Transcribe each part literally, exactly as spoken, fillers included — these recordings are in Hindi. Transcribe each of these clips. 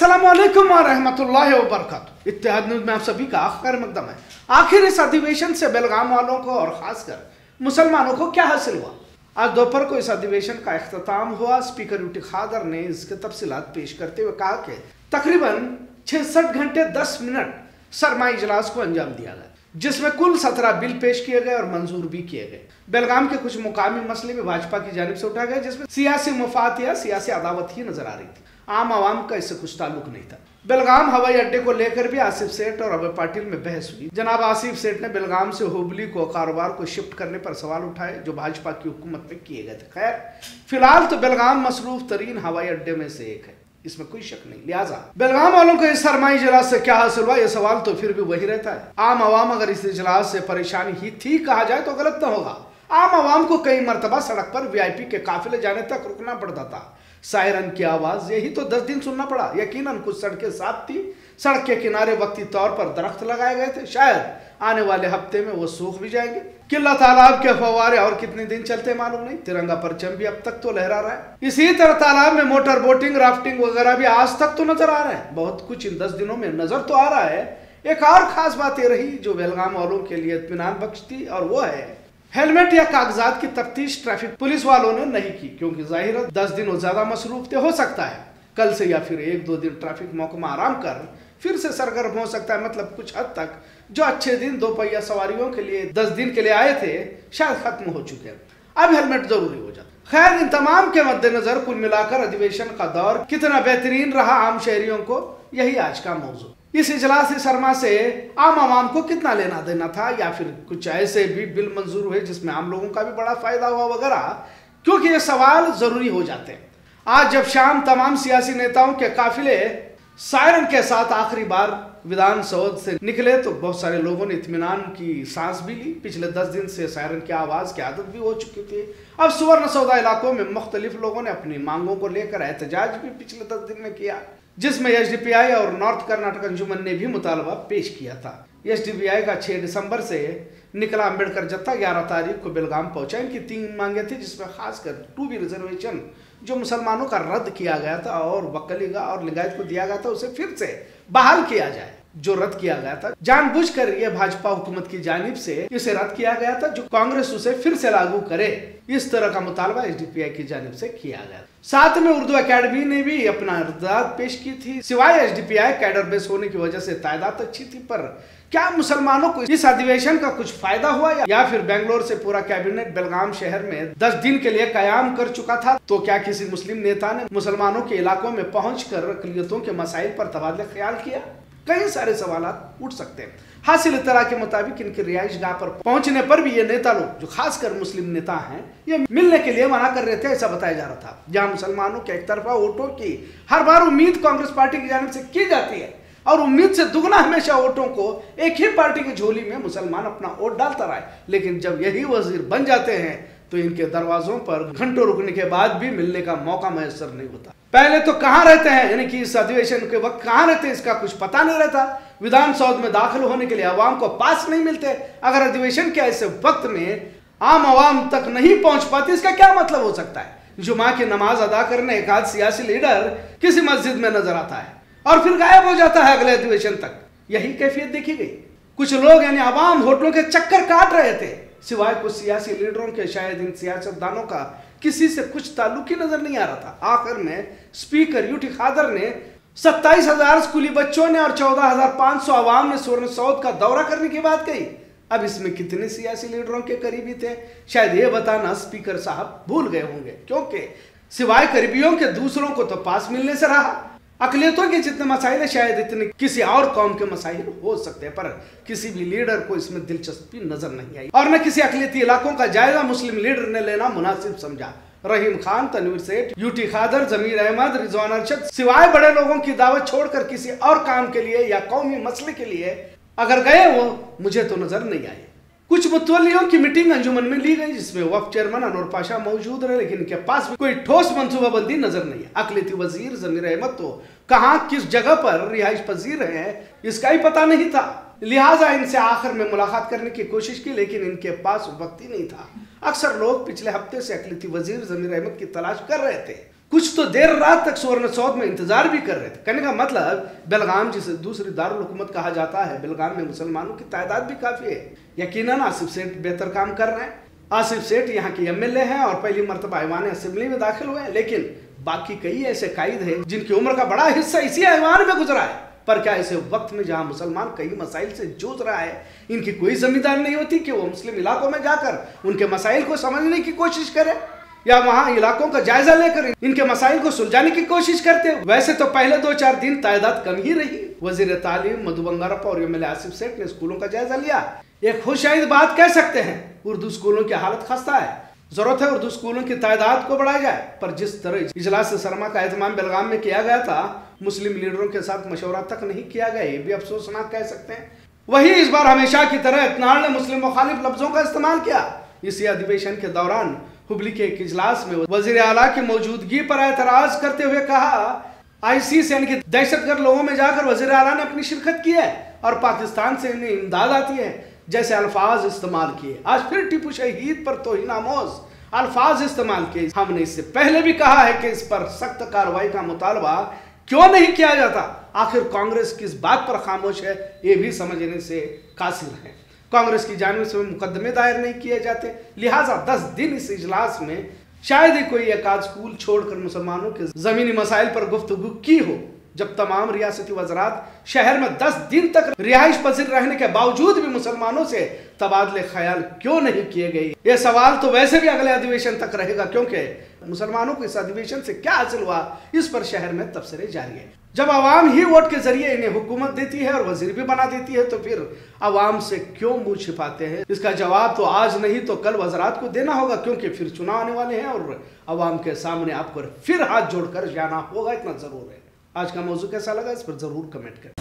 अस्सलाम वालेकुम व रहमतुल्लाहि व बरकातुहू। इत्तेहाद न्यूज़ में आप सभी का खैर मकदम है। आखिर इस अधिवेशन से बेलगाम वालों को और खासकर मुसलमानों को क्या हासिल हुआ? आज दोपहर को इस अधिवेशन का इख्तिताम हुआ। स्पीकर यूटी खादर ने इसके तफसीलात पेश करते हुए कहा कि तकरीबन छियासठ घंटे दस मिनट सरमाई इजलास को अंजाम दिया गया, जिसमें कुल सत्रह बिल पेश किए गए और मंजूर भी किए गए। बेलगाम के कुछ मुकामी मसले भी भाजपा की जानिब से उठाए गए, जिसमें सियासी मुफाद या सियासी अदावत ही नजर आ रही थी। आम आवाम का इससे कुछ ताल्लुक नहीं था। बेलगाम हवाई अड्डे को लेकर भी आसिफ सेठ और अभय पाटिल में बहस हुई। जनाब आसिफ सेठ ने बेलगाम से हुबली को कारोबार को शिफ्ट करने पर सवाल उठाए, जो भाजपा की हुकूमत में किए गए थे। खैर, फिलहाल तो बेलगाम मसरूफ तरीन हवाई अड्डे में से एक है, इसमें कोई शक नहीं। लिहाजा बेलगाम वालों को इस सरमाई इजलास से क्या हासिल हुआ, यह सवाल तो फिर भी वही रहता है। आम आवाम अगर इस इजलास से परेशानी ही थी कहा जाए तो गलत न होगा। आम आवाम को कई मरतबा सड़क पर वीआईपी के काफिले जाने तक रुकना पड़ता था। सायरन की आवाज यही तो दस दिन सुनना पड़ा। यकीनन कुछ सड़कें साफ थी, सड़क के किनारे वक्ती तौर पर दरख्त लगाए गए थे। शायद आने वाले हफ्ते में वो सूख भी जाएंगे। किला तालाब के फव्वारे और कितने दिन चलते मालूम नहीं। तिरंगा परचम भी अब तक तो लहरा रहा है। इसी तरह तालाब में मोटर बोटिंग, राफ्टिंग वगैरह भी आज तक तो नजर आ रहे हैं। बहुत कुछ इन दस दिनों में नजर तो आ रहा है। एक और खास बात यह रही जो बेलगाम वालों के लिए इत्मीनान बख्श थी, और वो है हेलमेट या कागजात की तफ्तीश ट्रैफिक पुलिस वालों ने नहीं की, क्योंकि जाहिर है दस दिन और ज्यादा मसरूफ थे। हो सकता है कल से या फिर एक दो दिन ट्रैफिक महकमा आराम कर फिर से सरगर्म हो सकता है। मतलब कुछ हद तक जो अच्छे दिन दो पहिया सवारियों के लिए दस दिन के लिए आए थे शायद खत्म हो चुके हैं। अब हेलमेट जरूरी हो जाता। खैर, इन तमाम के मद्देनजर कुल मिलाकर अधिवेशन का दौर कितना बेहतरीन रहा आम शहरियों को, यही आज का मौजू। इस इजलास सरमा से आम आवाम को कितना लेना देना था, या फिर कुछ ऐसे भी बिल मंजूर हुए जिसमें आम लोगों का भी बड़ा फायदा हुआ वगैरह, क्योंकि ये सवाल जरूरी हो जाते हैं। आज जब शाम तमाम सियासी नेताओं के काफिले सायरन के साथ आखिरी बार विधान सौध से निकले तो बहुत सारे लोगों ने इत्मीनान की सांस भी ली। पिछले दस दिन से सायरन की आवाज की आदत भी हो चुकी थी। अब सुवर्ण सौदा इलाकों में मुख्तलिफ लोगों ने अपनी मांगों को लेकर एहतजाज भी पिछले दस दिन में किया, जिसमें एस डी पी आई और नॉर्थ कर्नाटक अंजुमन ने भी मुतालबा पेश किया था। एस डी पी आई का छह दिसंबर से निकला अम्बेडकर जत्था ग्यारह तारीख को बेलगाम पहुंचा। इनकी तीन मांगे थी, जिसमें खासकर टू बी रिजर्वेशन जो मुसलमानों का रद्द किया गया था और वकलीगा और लिंगायत को दिया गया था उसे फिर से बहाल किया जाए, जो रद्द किया गया था। जानबूझकर यह भाजपा हुकूमत की जानिब से इसे रद्द किया गया था, जो कांग्रेस उसे फिर से लागू करे, इस तरह का मुतालबा एस डी पी आई की जानिब से किया गया। साथ में उर्दू अकेडमी ने भी अपना इर्दाद पेश की थी। सिवाय S D P I cadre base होने की वजह से तादाद अच्छी थी, पर क्या मुसलमानों को इस अधिवेशन का कुछ फायदा हुआ, या, या फिर बेंगलोर से पूरा कैबिनेट बेलगाम शहर में दस दिन के लिए कयाम कर चुका था, तो क्या किसी मुस्लिम नेता ने मुसलमानों के इलाकों में पहुंचकर अक़लियतों के मसाइल पर तबादला ख्याल किया? कई सारे सवाल उठ सकते हैं। हासिल इत्तला के मुताबिक इनकी रिहाइश गाह पर पहुंचने पर भी ये नेता लोग, जो खासकर मुस्लिम नेता हैं, ये मिलने के लिए मना कर रहे थे, ऐसा बताया जा रहा था। जहां मुसलमानों के एक तरफा वोटों की हर बार उम्मीद कांग्रेस पार्टी की जानिब से की जाती है, और उम्मीद से दुगना हमेशा वोटों को एक ही पार्टी की झोली में मुसलमान अपना वोट डालता रहा है। लेकिन जब यही वजीर बन जाते हैं तो इनके दरवाजों पर घंटों रुकने के बाद भी मिलने का मौका मैसर नहीं होता। पहले तो कहाँ रहते हैं, यानी कि इस अधिवेशन के वक्त कहाँ रहते हैं इसका कुछ पता नहीं रहता। विधान सौध में दाखिल होने के लिए आवाम को पास नहीं मिलते। अगर अधिवेशन के ऐसे वक्त में आम आवाम तक नहीं पहुंच पाती, इसका क्या मतलब हो सकता है? जुमा की नमाज अदा करने एक आध सियासी लीडर किसी मस्जिद में नजर आता है और फिर गायब हो जाता है अगले अधिवेशन तक। यही कैफियत देखी गई। कुछ लोग यानी आवाम होटलों के चक्कर काट रहे थे, सिवाय कुछ सियासी लीडरों के। शायद इन सियासतदानों का किसी से कुछ ताल्लुक ही नजर नहीं आ रहा था। आखिर में स्पीकर यूटी खादर ने सत्ताईस हजार स्कूली बच्चों ने और चौदह हजार पांच सौ आवाम ने स्वर्ण सौध का दौरा करने की बात कही। अब इसमें कितने सियासी लीडरों के करीबी थे, शायद ये बताना स्पीकर साहब भूल गए होंगे, क्योंकि सिवाय करीबियों के दूसरों को तो पास मिलने से रहा। अकलियतों के जितने मसाइल है शायद इतने किसी और कौम के मसाइल हो सकते हैं, पर किसी भी लीडर को इसमें दिलचस्पी नजर नहीं आई, और न किसी अकलियती इलाकों का जायजा मुस्लिम लीडर ने लेना मुनासिब समझा। रहीम खान, तनवीर सेठ, यूटी खादर, जमीर अहमद, रिजवान अरशद सिवाय बड़े लोगों की दावत छोड़कर किसी और काम के लिए या कौमी मसले के लिए अगर गए वो मुझे तो नजर नहीं आए। कुछ मुतवल्लियों की मीटिंग अंजुमन में ली गई, जिसमें वफ चेयरमैन अनवर पाशा मौजूद रहे, लेकिन इनके पास भी कोई ठोस मंसूबाबंदी नजर नहीं है। अकलियती वजीर जमीर अहमद तो कहां किस जगह पर रिहाइश पजीर है इसका ही पता नहीं था। लिहाजा इनसे आखिर में मुलाकात करने की कोशिश की, लेकिन इनके पास वक्त ही नहीं था। अक्सर लोग पिछले हफ्ते से अकलियती वजीर जमीर अहमद की तलाश कर रहे थे, कुछ तो देर रात तक सुवर्ण सौध में इंतजार भी कर रहे थे। कहने का मतलब बेलगाम जिसे दूसरी दारुल हुकूमत कहा जाता है, बेलगाम में मुसलमानों की तादाद भी काफी है। यकीनन आसिफ सेठ बेहतर काम कर रहे हैं। आसिफ सेठ यहाँ के एम एल ए हैं और पहली मरतबा ऐवान असेंबली में दाखिल हुए हैं, लेकिन बाकी कई ऐसे कायद हैं जिनकी उम्र का बड़ा हिस्सा इसी ऐवान में गुजरा है। पर क्या ऐसे वक्त में जहां मुसलमान कई मसाइल से जूझ रहा है, इनकी कोई जिम्मेदारी नहीं होती कि वो मुस्लिम इलाकों में जाकर उनके मसाइल को समझने की कोशिश करे या वहां इलाकों का जायजा लेकर इनके मसाइल को सुलझाने की कोशिश करते? वैसे तो पहले दो चार दिन तादाद कम ही रही। वजीर तालीम मधु बंगारप्पा और एम एल ए आसिफ सेठ ने स्कूलों का जायजा लिया। एक खुशाइंद बात कह सकते हैं, उर्दू स्कूलों की हालत खस्ता है। जरूरत है उर्दू स्कूलों की तादाद को बढ़ाया जाए। पर जिस तरह इजलास सरमा का एहतमाम बेलगाम में किया गया था, मुस्लिम लीडरों के साथ मशवरा तक नहीं किया गया, ये भी अफसोसनाक कह सकते हैं। वही इस बार हमेशा की तरह इत्नाल ने मुस्लिम मुखालिफ लफ्जों का इस्तेमाल किया। इसी अधिवेशन के दौरान हुबली के एक इजलास में वजीर आला की मौजूदगी पर एतराज करते हुए कहा, आईसीस यानी कि दहशतगर्द लोगों में जाकर वजीर आला ने अपनी शिरकत की है और पाकिस्तान से इन्हें इमदाद आती है जैसे अल्फाज इस्तेमाल किए। आज फिर टीपू शहीद पर तौहीन आमोज अल्फाज इस्तेमाल किए। हमने इससे पहले भी कहा है कि इस पर सख्त कार्रवाई का मुतालबा क्यों नहीं किया जाता? आखिर कांग्रेस किस बात पर खामोश है, ये भी समझने से कासिर है। कांग्रेस की जानिब से मुकदमे दायर नहीं किए जाते, लिहाजा दस दिन इस इजलास में शायद ही कोई एक आध स्कूल छोड़कर मुसलमानों के जमीनी मसाइल पर गुफ्तगू की हो। जब तमाम रियासती वज़रात शहर में दस दिन तक रिहाइश पजीर रहने के बावजूद भी मुसलमानों से तबादले ख्याल क्यों नहीं किए गए, यह सवाल तो वैसे भी अगले अधिवेशन तक रहेगा, क्योंकि मुसलमानों को इस अधिवेशन से क्या हासिल हुआ, इस पर शहर में तबसरे जारी है। जब आवाम ही वोट के जरिए इन्हें हुकूमत देती है और वजीर भी बना देती है, तो फिर आवाम से क्यों मुंह छिपाते हैं? इसका जवाब तो आज नहीं तो कल वज़रात को देना होगा, क्योंकि फिर चुनाव आने वाले हैं और आवाम के सामने आपको फिर हाथ जोड़कर जाना होगा, इतना जरूर है। आज का मौजू कैसा लगा, इस पर जरूर कमेंट करें।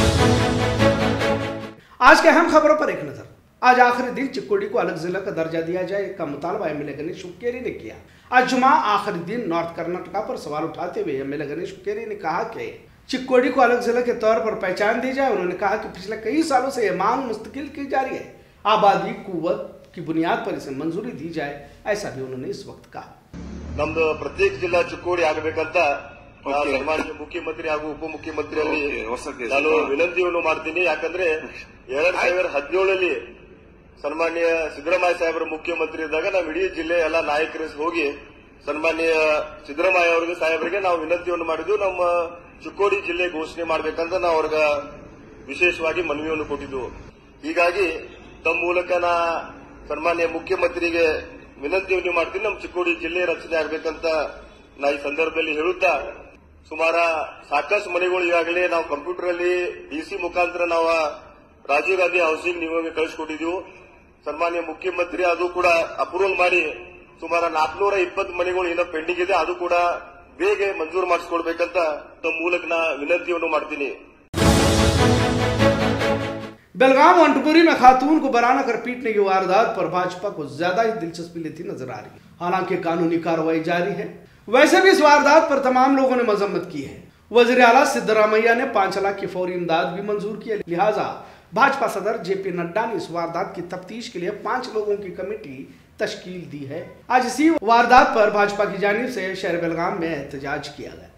आज के अहम खबरों पर एक नजर। आज आखिरी दिन चिक्कोडी को अलग जिला का दर्जा दिया जाए का मुतालबा M L A Ganesh Hukkeri ने किया। आज जुमा आखिरी दिन नॉर्थ कर्नाटका पर सवाल उठाते हुए M L A Ganesh Hukkeri ने कहा कि चिक्कोडी को अलग जिला के तौर पर पहचान दी जाए। उन्होंने कहा कि पिछले कई सालों से यह मांग मुस्तकिल की जा रही है, आबादी कुव्वत की बुनियाद पर इसे मंजूरी दी जाए, ऐसा भी उन्होंने इस वक्त कहा। ನಮ್ದು ಪ್ರತ್ಯೇಕ ಜಿಲ್ಲಾ ಚಿಕ್ಕೋಡಿ ಆಗಬೇಕಂತ ಸನ್ಮಾನ್ಯ ಮುಖ್ಯಮಂತ್ರಿ ಹಾಗೂ ಉಪಮುಖ್ಯಮಂತ್ರಿಯಲ್ಲಿ ನಾನು ವಿನಂತಿಯನ್ನು ಮಾಡ್ತೀನಿ. ಯಾಕಂದ್ರೆ ಎರಡ್ ಸಾವಿರದ ಹದಿನೇಳರಲ್ಲಿ ಸನ್ಮಾನ್ಯ ಸಿದ್ದರಾಮಯ್ಯ ಸಾಹೇಬರ ಮುಖ್ಯಮಂತ್ರಿ ಇದ್ದಾಗ ನಾವು ಇಡೀ ಜಿಲ್ಲೆ ಎಲ್ಲ ನಾಯಕರು ಹೋಗಿ ಸನ್ಮಾನ್ಯ ಸಿದ್ದರಾಮಯ್ಯ ಅವರಿಗೆ ಸಾಹೇಬರಿಗೆ ನಾವು ವಿನಂತಿಯನ್ನು ಮಾಡಿದ್ವು. ನಮ್ಮ ಚಿಕ್ಕೋಡಿ ಜಿಲ್ಲೆ ಘೋಷಣೆ ಮಾಡಬೇಕಂತ ನಾವು ಅವ್ರಿಗೆ ವಿಶೇಷವಾಗಿ ಮನವಿಯನ್ನು ಕೊಟ್ಟಿದ್ವು. ಹೀಗಾಗಿ ತಮ್ಮ ಮೂಲಕ ನಾ ಸನ್ಮಾನ್ಯ ಮುಖ್ಯಮಂತ್ರಿಗೆ ವಿನಂತಿಯನ್ನು ಮಾಡ್ತೀನಿ, ನಮ್ಮ ಚಿಕ್ಕೋಡಿ ಜಿಲ್ಲೆ ರಚನೆ ಆಗಬೇಕಂತ ನಾ ಈ ಸಂದರ್ಭದಲ್ಲಿ ಹೇಳುತ್ತಾ, ಸುಮಾರು ಸಾಕಷ್ಟು ಮನೆಗಳು ಈಗಾಗಲೇ ನಾವು ಕಂಪ್ಯೂಟರ್ ಅಲ್ಲಿ ಡಿಸಿ ಮುಖಾಂತರ ನಾವು ರಾಜೀವ್ ಗಾಂಧಿ ಹೌಸಿಂಗ್ ನಿಗಮಕ್ಕೆ ಕಳಿಸಿಕೊಟ್ಟಿದ್ವು. ಸನ್ಮಾನ್ಯ ಮುಖ್ಯಮಂತ್ರಿ ಅದು ಕೂಡ ಅಪ್ರೂವಲ್ ಮಾಡಿ ಸುಮಾರು ನಾಲ್ಕನೂರ ಇಪ್ಪತ್ತು ಮನೆಗಳು ಏನೋ ಪೆಂಡಿಂಗ್ ಇದೆ, ಅದು ಕೂಡ ಬೇಗ ಮಂಜೂರು ಮಾಡಿಸಿಕೊಡ್ಬೇಕಂತ ತಮ್ಮ ಮೂಲಕ ನಾ ವಿನಂತಿಯನ್ನು ಮಾಡ್ತೀನಿ. बेलगाम वंटपुरी में खातून को बराना कर पीटने की वारदात पर भाजपा को ज्यादा ही दिलचस्पी लेती नजर आ रही है। हालांकि कानूनी कार्रवाई जारी है। वैसे भी इस वारदात पर तमाम लोगों ने मजम्मत की है। वजीर आला सिद्धरामैया ने पांच लाख की फौरी इमदाद भी मंजूर की है। लिहाजा भाजपा सदर जेपी नड्डा ने इस वारदात की तफ्तीश के लिए पांच लोगों की कमेटी तश्कील दी है। आज इसी वारदात पर भाजपा की जानिब से शहर बेलगाम में एहतजाज किया गया।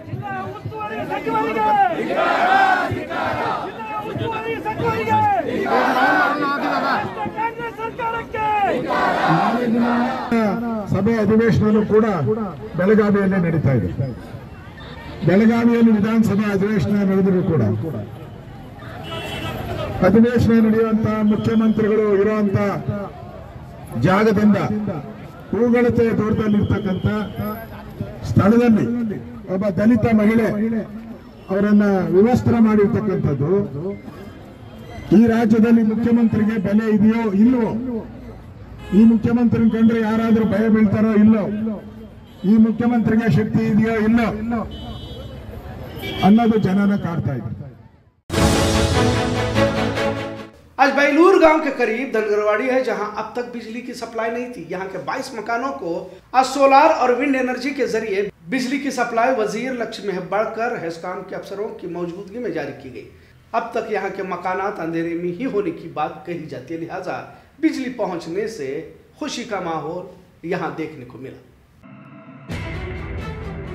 ಸಭೆ ಅಧಿವೇಶನ ಕೂಡ ಬೆಳಗಾವಿಯಲ್ಲಿ ನಡೀತಾ ಇದೆ. ಬೆಳಗಾವಿಯಲ್ಲಿ ವಿಧಾನಸಭಾ ಅಧಿವೇಶನ ನಡೆದರೂ ಕೂಡ ಅಧಿವೇಶನ ನಡೆಯುವಂತ ಮುಖ್ಯಮಂತ್ರಿಗಳು ಇರುವಂತ ಜಾಗದಿಂದ ಹೂಗಳತೆ ದೂರದಲ್ಲಿರ್ತಕ್ಕಂಥ ಸ್ಥಳದಲ್ಲಿ ಒಬ್ಬ ದಲಿತ ಮಹಿಳೆ ಅವರನ್ನ ವಿವಸ್ತ್ರ ಮಾಡಿರ್ತಕ್ಕಂಥದ್ದು ಈ ರಾಜ್ಯದಲ್ಲಿ ಮುಖ್ಯಮಂತ್ರಿಗೆ ಬೆಲೆ ಇದೆಯೋ ಇಲ್ಲವೋ, ಈ ಮುಖ್ಯಮಂತ್ರಿ ಕಂಡ್ರೆ ಯಾರಾದ್ರೂ ಭಯ ಬೀಳ್ತಾರೋ ಇಲ್ಲೋ, ಈ ಮುಖ್ಯಮಂತ್ರಿಗೆ ಶಕ್ತಿ ಇದೆಯೋ ಇಲ್ಲೋ ಅನ್ನೋದು ಜನನ ಕಾಡ್ತಾ ಇದೆ. आज बैलूर गांव के करीब धनगरवाड़ी है, जहां अब तक बिजली की सप्लाई नहीं थी। यहां के बाईस मकानों को आज सोलार और विंड एनर्जी के जरिए बिजली की सप्लाई वजीर लक्ष्य में बढ़कर हेस्कॉम के अफसरों की मौजूदगी में जारी की गई। अब तक यहां के मकानात अंधेरे में ही होने की बात कही जाती है, लिहाजा बिजली पहुंचने से खुशी का माहौल यहां देखने को मिला।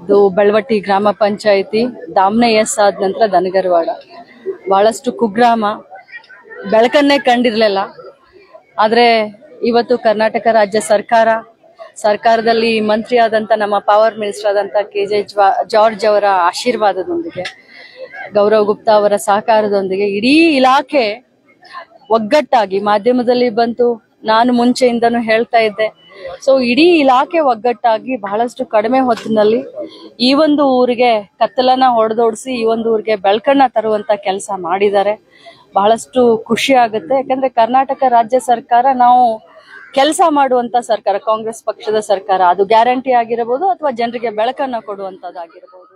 ಇದು ಬೆಳವಟ್ಟಿ ಗ್ರಾಮ ಪಂಚಾಯಿತಿ ದಾಮ್ನೆ ಎಸ್ ಆದ ನಂತರ ದನಗರವಾಡ ಬಹಳಷ್ಟು ಕುಗ್ರಾಮ, ಬೆಳಕನ್ನೇ ಕಂಡಿರಲಿಲ್ಲ. ಆದರೆ ಇವತ್ತು ಕರ್ನಾಟಕ ರಾಜ್ಯ ಸರ್ಕಾರ ಸರ್ಕಾರದಲ್ಲಿ ಮಂತ್ರಿ ಆದಂಥ ನಮ್ಮ ಪವರ್ ಮಿನಿಸ್ಟರ್ ಆದಂಥ ಕೆ ಜೆ ಜಾರ್ಜ್ ಅವರ ಆಶೀರ್ವಾದದೊಂದಿಗೆ, ಗೌರವ್ ಗುಪ್ತಾ ಅವರ ಸಹಕಾರದೊಂದಿಗೆ ಇಡೀ ಇಲಾಖೆ ಒಗ್ಗಟ್ಟಾಗಿ, ಮಾಧ್ಯಮದಲ್ಲಿ ಬಂತು, ನಾನು ಮುಂಚೆಯಿಂದನೂ ಹೇಳ್ತಾ ಇದ್ದೆ, ಸೊ ಇಡೀ ಇಲಾಖೆ ಒಗ್ಗಟ್ಟಾಗಿ ಬಹಳಷ್ಟು ಕಡಿಮೆ ಹೊತ್ತಿನಲ್ಲಿ ಈ ಒಂದು ಊರಿಗೆ ಕತ್ತಲನ್ನ ಹೊಡೆದೋಡಿಸಿ ಈ ಒಂದು ಊರಿಗೆ ಬೆಳಕನ್ನ ತರುವಂತ ಕೆಲಸ ಮಾಡಿದ್ದಾರೆ. ಬಹಳಷ್ಟು ಖುಷಿ ಆಗುತ್ತೆ. ಯಾಕಂದ್ರೆ ಕರ್ನಾಟಕ ರಾಜ್ಯ ಸರ್ಕಾರ ನಾವು ಕೆಲಸ ಮಾಡುವಂತ ಸರ್ಕಾರ, ಕಾಂಗ್ರೆಸ್ ಪಕ್ಷದ ಸರ್ಕಾರ, ಅದು ಗ್ಯಾರಂಟಿ ಆಗಿರಬಹುದು ಅಥವಾ ಜನರಿಗೆ ಬೆಳಕನ್ನ ಕೊಡುವಂತದ್ದಾಗಿರಬಹುದು.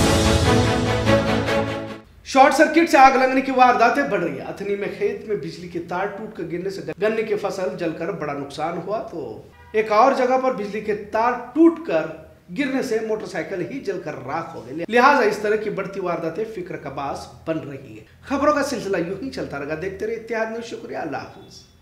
शॉर्ट सर्किट से आग लगने की वारदातें बढ़ रही है। अथनी में खेत में बिजली के तार टूट कर गिरने से गन्ने की फसल जलकर बड़ा नुकसान हुआ, तो एक और जगह पर बिजली के तार टूटकर गिरने से मोटरसाइकिल ही जलकर राख हो गई। लिहाजा इस तरह की बढ़ती वारदातें फिक्र का बास बन रही है। खबरों का सिलसिला यूं ही चलता रहेगा। देखते रहिए इत्तेहाद न्यूज़। शुक्रिया, अल्लाह हाफिज।